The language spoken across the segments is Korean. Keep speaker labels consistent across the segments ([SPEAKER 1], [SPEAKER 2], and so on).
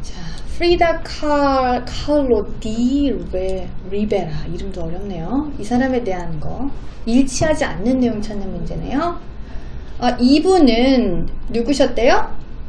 [SPEAKER 1] 자, 프리다 칼로 디 리베라. 이름도 어렵네요. 이 사람에 대한 거 일치하지 않는 내용 찾는 문제네요. 이분은 누구셨대요?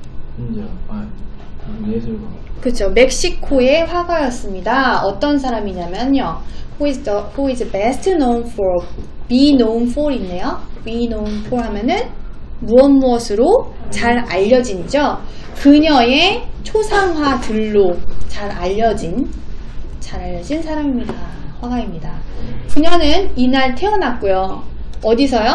[SPEAKER 2] 예술가.
[SPEAKER 1] 그렇죠. 멕시코의 화가였습니다. 어떤 사람이냐면요. Who is best known for, be known for 있네요. be known for 하면은 무엇으로 잘 알려진이죠. 그녀의 초상화들로 잘 알려진 사람입니다. 화가입니다. 그녀는 이날 태어났고요. 어디서요?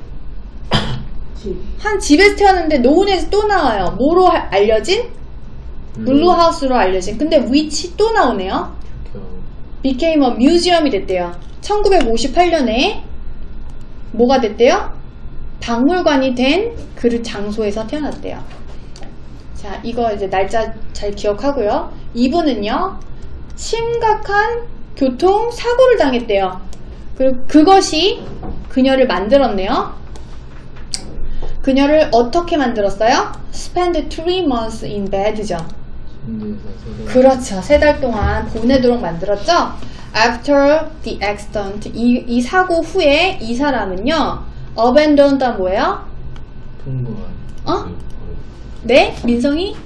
[SPEAKER 1] 한 집에서 태어났는데 노은에서 또 나와요. 뭐로 알려진? 블루하우스로 알려진. 근데 위치 또 나오네요. became a museum이 됐대요. 1958년에 뭐가 됐대요? 박물관이 된 그 장소에서 태어났대요. 자, 이거 이제 날짜 잘 기억하고요. 이분은요, 심각한 교통사고를 당했대요. 그리고 그것이 그녀를 만들었네요. 그녀를 어떻게 만들었어요? Spend 3 months in bed죠. 그렇죠. 3달 동안 보내도록 만들었죠. After the accident, 이 사고 후에 이 사람은요, abandoned가 뭐예요? 네? 민성이?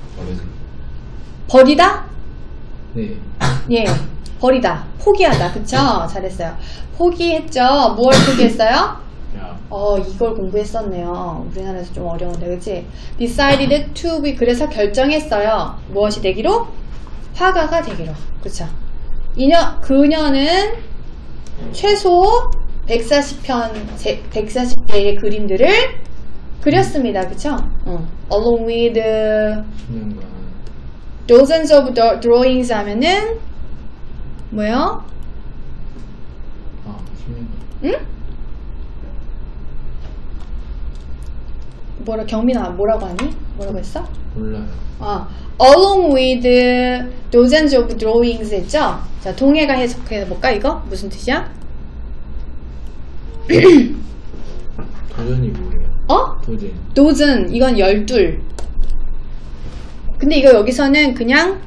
[SPEAKER 1] 버리다?
[SPEAKER 2] 네.
[SPEAKER 1] 예, 버리다. 포기하다. 그쵸? 잘했어요. 포기했죠. 무엇 포기했어요? 이걸 공부했었네요. 우리나라에서 좀 어려운데, 그치? Decided to be. 그래서 결정했어요. 무엇이 되기로? 화가가 되기로. 그쵸? 그녀는 최소 140개의 그림들을 그렸습니다. 그쵸? Along with dozens of drawings 하면은 뭐요? 응? 경민아 뭐라고 하니? 뭐라고 했어?
[SPEAKER 2] 몰라요.
[SPEAKER 1] Along with dozens of drawings 했죠? 자, 동해가 해석해 볼까 이거? 무슨 뜻이야?
[SPEAKER 2] 도전이 뭐예요?
[SPEAKER 1] 도전. 이건 12. 근데 이거 여기서는 그냥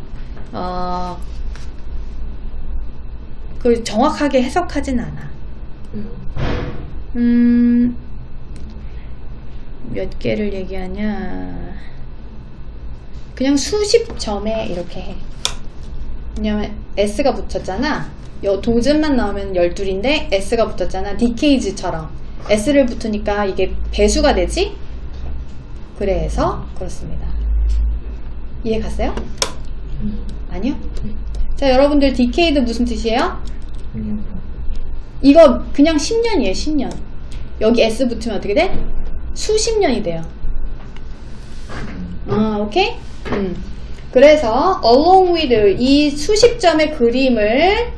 [SPEAKER 1] 그 정확하게 해석하진 않아. 몇 개를 얘기하냐. 그냥 수십 점에 이렇게 해. 왜냐면 S가 붙었잖아. 도전만 나오면 12인데 S가 붙었잖아. decades처럼 S를 붙으니까 이게 배수가 되지? 그래서 그렇습니다. 이해 갔어요? 아니요? 자, 여러분들 decade 무슨 뜻이에요? 이거 그냥 10년이에요. 10년. 여기 S 붙으면 어떻게 돼? 수십 년이 돼요. 오케이? 그래서 along with 이 수십 점의 그림을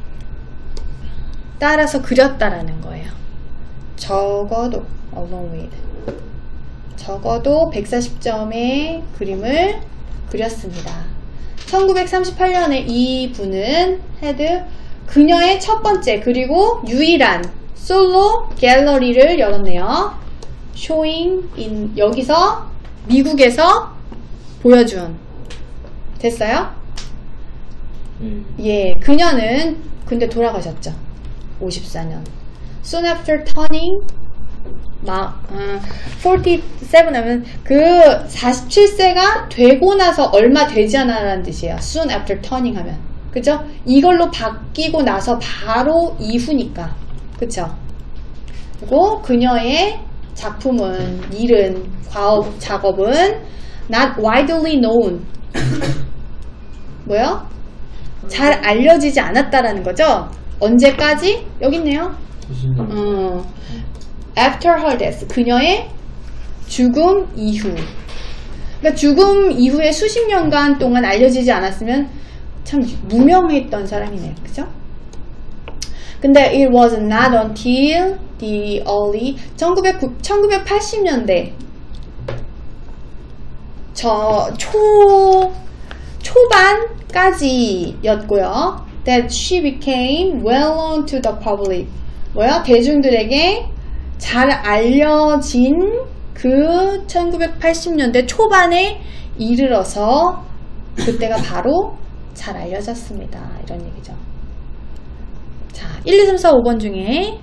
[SPEAKER 1] 따라서 그렸다라는 거예요. 적어도 along with 적어도 140점의 그림을 그렸습니다. 1938년에 이 분은 그녀의 첫 번째 그리고 유일한 솔로 갤러리를 열었네요. showing in 여기서 미국에서 보여준. 됐어요? 예, 그녀는 근데 돌아가셨죠. 54년. Soon after turning 47 하면 그 47세가 되고 나서 얼마 되지 않아라는 뜻이에요. Soon after turning 하면. 그죠? 이걸로 바뀌고 나서 바로 이후니까. 그쵸? 그리고 그녀의 작품은, 일은, 작업은 not widely known. 뭐요? 잘 알려지지 않았다라는 거죠? 언제까지? 여기 있네요. After her death. 그녀의 죽음 이후. 그러니까 죽음 이후에 수십 년간 동안 알려지지 않았으면 참 무명했던 사람이네요. 그죠? 근데 it was not until the early 1980년대 초반까지였고요. That she became well known to the public. 뭐야? 대중들에게 잘 알려진 그 1980년대 초반에 이르러서 그때가 바로 잘 알려졌습니다. 이런 얘기죠. 자, 1, 2, 3, 4, 5번 중에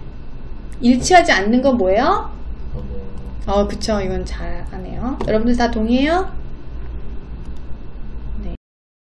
[SPEAKER 1] 일치하지 않는 건 뭐예요? 그쵸. 이건 잘 아네요. 여러분들 다 동의해요?